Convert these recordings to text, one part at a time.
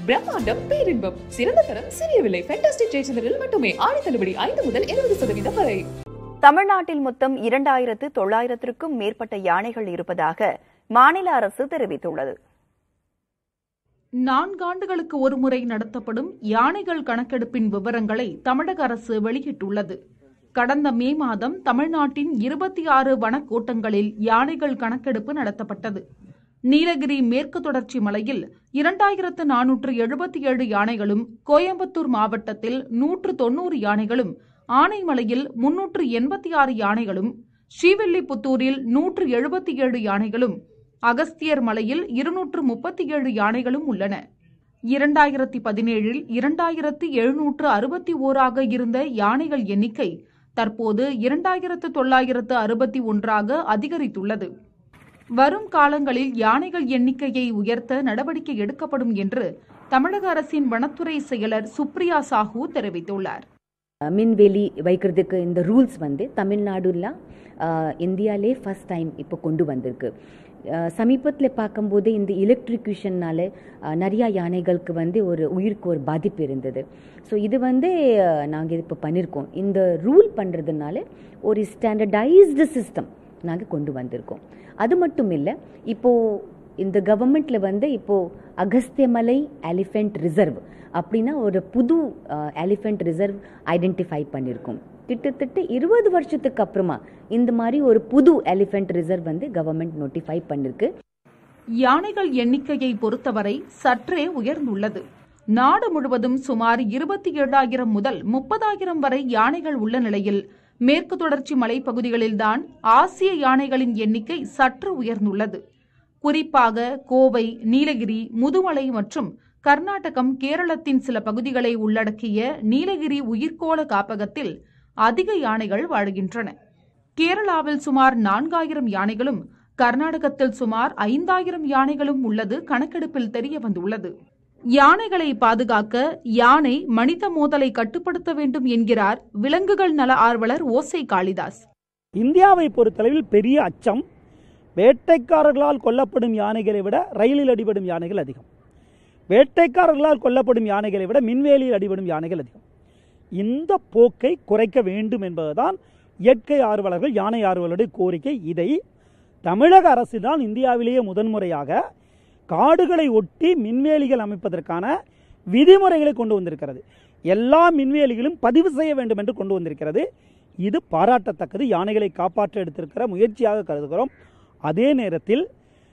பிரம்மாண்டம் பேரின்பம் சிறந்த தரம் சிறிய விலை ஃபேண்டாஸ்டிக் ஜெயச்சந்திரில் மட்டுமே ஆடி தள்ளுபடி 5 முதல் 20% வரை. தமிழ்நாட்டில் மொத்தம் 2900க்கும் மேற்பட்ட யானைகள் இருப்பதாக மாநில அரசு தெரிவித்துள்ளது. 4 ஆண்டுகளுக்கு ஒருமுறை நடத்தப்படும் யானைகள் கணக்கெடுப்பின் விவரங்களை தமிழக அரசு வெளியிட்டுள்ளது. கடந்த மே மாதம் தமிழ்நாட்டின் 26 வனக்கோட்டங்களில் யானைகள் கணக்கெடுப்பு நடத்தப்பட்டது. நீலகிரி மேற்கு தொடர்ச்சி மலையில் 2477 யானைகளும், கோயம்புத்தூர் மாவட்டத்தில் 190 யானைகளும், ஆனைமலையில் 386 யானைகளும், ஸ்ரீவில்லிபுத்தூரில் 177 யானைகளும், அகஸ்தியர் மலையில் 237 யானைகளும் உள்ளன. 2017இல் 2761 இருந்த யானைகள் எண்ணிக்கை தற்போது 2961 அதிகரித்துள்ளது. வரும் காலங்களில் யானைகள் எண்ணிக்கையை உயர்த்த நடவடிக்கை எடுக்கப்படும் என்று தமிழக அரசின் வனத்துறை செயலர் சுப்ரியா சாஹூ தெரிவித்துள்ளார். மின்வெளி வைக்கிறதுக்கு இந்த ரூல்ஸ் தமிழ்நாடுல இந்தியாவிலே ஃபர்ஸ்ட் டைம் இப்போ கொண்டு வந்திருக்கு. சமீபத்தில் பார்க்கும்போது இந்த எலக்ட்ரிக்யூஷன்னால நிறையா யானைகளுக்கு ஒரு உயிருக்கு ஒரு பாதிப்பு இருந்தது. ஸோ இது நாங்கள் இப்போ பண்ணியிருக்கோம். இந்த ரூல் பண்ணுறதுனால ஒரு ஸ்டாண்டர்டைஸ்டு சிஸ்டம் நாங்கள் கொண்டு வந்திருக்கோம். அது மட்டும் இல்லை, இப்போது இந்த கவர்மெண்ட்டில் இப்போது அகஸ்தியமலை எலிஃபெண்ட் ரிசர்வ் அப்படின்னா ஒரு புது எலிஃபெண்ட் ரிசர்வ் ஐடென்டிஃபை பண்ணியிருக்கோம். கிட்டத்தட்ட 20 வருஷத்துக்கு அப்புறமா இந்த மாதிரி ஒரு புது எலிஃபெண்ட் ரிசர்வ் கவர்மெண்ட் நோட்டிஃபை பண்ணிருக்கு. யானைகள் எண்ணிக்கையை பொறுத்தவரை சற்றே உயர்ந்துள்ளது. நாடு முழுவதும் சுமார் 27,000 முதல் 30,000 வரை யானைகள் உள்ள நிலையில் மேற்கு தொடர்ச்சி மலைப்பகுதிகளில்தான் ஆசிய யானைகளின் எண்ணிக்கை சற்று உயர்ந்துள்ளது. குறிப்பாக கோவை, நீலகிரி, முதுமலை மற்றும் கர்நாடகம், கேரளத்தின் சில பகுதிகளை உள்ளடக்கிய நீலகிரி உயிர்கோள காப்பகத்தில் அதிக யானைகள் வாழ்கின்றன. கேரளாவில் சுமார் 4000 யானைகளும், கர்நாடகத்தில் சுமார் 5000 யானைகளும் உள்ளது கணக்கெடுப்பில் தெரியவந்துள்ளது. யானைகளை பாதுகாக்க யானை மனித மோதலை கட்டுப்படுத்த வேண்டும் என்கிறார் விலங்குகள் நல ஆர்வலர் ஓசை காளிதாஸ். இந்தியாவை பொறுத்தளவில் பெரிய அச்சம் வேட்டைக்காரர்களால் கொல்லப்படும் யானைகளை விட ரயிலில் அடிபடும் யானைகள் அதிகம். வேட்டைக்காரர்களால் கொல்லப்படும் யானைகளை விட மின்வேலியில் அடிபடும் யானைகள் அதிகம். இந்த போக்கை குறைக்க வேண்டும் என்பதுதான் இயற்கை ஆர்வலர்கள், யானை ஆர்வலருடைய கோரிக்கை. இதை தமிழக அரசு தான் இந்தியாவிலேயே முதன்முறையாக காடுகளை ஒட்டி மின்வேலிகள் அமைப்பதற்கான விதிமுறைகளை கொண்டு வந்திருக்கிறது. எல்லா மின்வேலிகளும் பதிவு செய்ய வேண்டும் என்று கொண்டு வந்திருக்கிறது. இது பாராட்டத்தக்கது. யானைகளை காப்பாற்ற எடுத்திருக்கிற முயற்சியாக கருதுகிறோம். அதே நேரத்தில்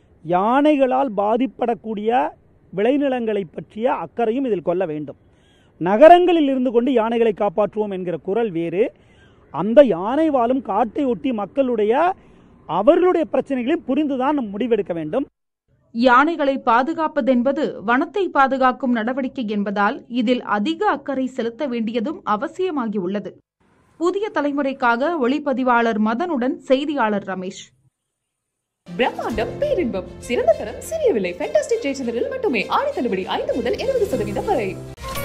யானைகளால் பாதிப்படக்கூடிய விளைநிலங்களை பற்றிய அக்கறையும் இதில் கொள்ள வேண்டும். நகரங்களில் இருந்து கொண்டு யானைகளை காப்பாற்றுவோம் என்கிற குரல் வேறு. அந்த யானை வாழும் காட்டை ஒட்டி மக்களுடைய அவர்களுடைய பிரச்சனைகளையும் புரிந்துதான் நம் முடிவெடுக்க வேண்டும். யானைகளை பாதுகாப்பதென்பது வனத்தை பாதுகாக்கும் நடவடிக்கை என்பதால் இதில் அதிக அக்கறை செலுத்த வேண்டியதும் அவசியமாகியுள்ளது. புதிய தலைமுறைக்காக ஒளிப்பதிவாளர் மதனுடன் செய்தியாளர் ரமேஷ். பிரம்மாண்டம் பேரின்பம் சிறந்த தரம் சிறிய விலை ஃபேண்டாஸ்டிக் ஜெயச்சந்திரில் மட்டுமே ஆடி தள்ளுபடி 5 முதல் 20% வரை.